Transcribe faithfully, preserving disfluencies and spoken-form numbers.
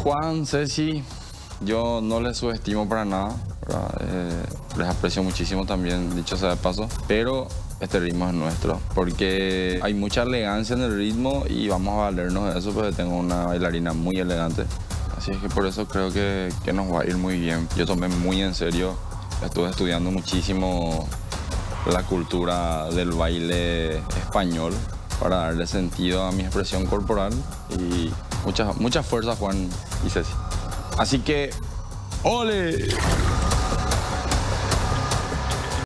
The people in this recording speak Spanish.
Juan, Ceci, yo no les subestimo para nada, eh, les aprecio muchísimo también, dicho sea de paso, pero este ritmo es nuestro, porque hay mucha elegancia en el ritmo y vamos a valernos de eso porque tengo una bailarina muy elegante. Así es que por eso creo que, que nos va a ir muy bien. Yo tomé muy en serio, estuve estudiando muchísimo la cultura del baile español para darle sentido a mi expresión corporal y mucha, mucha fuerza, Juan y Ceci. Así que, ¡ole!